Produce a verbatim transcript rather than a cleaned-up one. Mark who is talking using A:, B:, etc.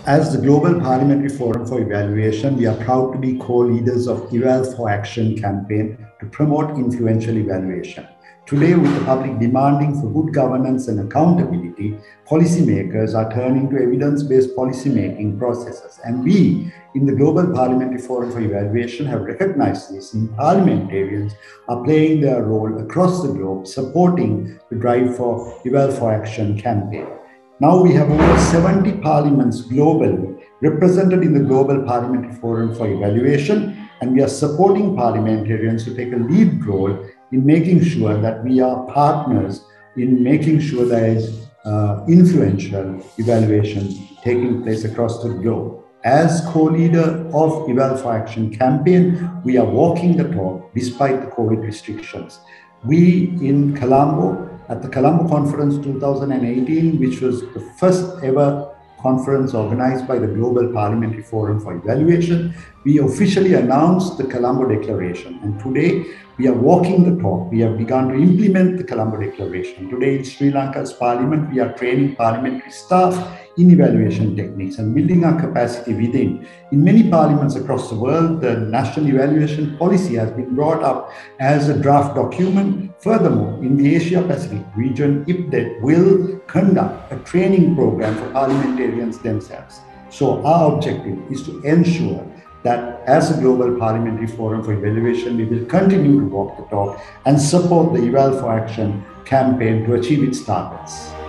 A: As the Global Parliamentary Forum for Evaluation, we are proud to be co-leaders of Eval for Action campaign to promote influential evaluation. Today, with the public demanding for good governance and accountability, policymakers are turning to evidence-based policymaking processes. And we, in the Global Parliamentary Forum for Evaluation, have recognized this, and parliamentarians are playing their role across the globe, supporting the Drive for Eval for Action campaign. Now we have over seventy parliaments globally represented in the Global Parliamentary Forum for Evaluation, and we are supporting parliamentarians to take a lead role in making sure that we are partners in making sure there is uh, influential evaluation taking place across the globe. As co-leader of Eval for Action campaign, we are walking the talk despite the COVID restrictions. We in Colombo, at the Colombo Conference two thousand eighteen, which was the first ever conference organized by the Global Parliamentary Forum for Evaluation, we officially announced the Colombo Declaration. And today, we are walking the talk. We have begun to implement the Colombo Declaration. Today in Sri Lanka's parliament, we are training parliamentary staff in evaluation techniques and building our capacity within. In many parliaments across the world, the National Evaluation Policy has been brought up as a draft document. Furthermore, in the Asia-Pacific region, I P D E T will conduct a training program for parliamentarians themselves. So our objective is to ensure that as a Global Parliamentary Forum for Evaluation, we will continue to walk the talk and support the Eval for Action campaign to achieve its targets.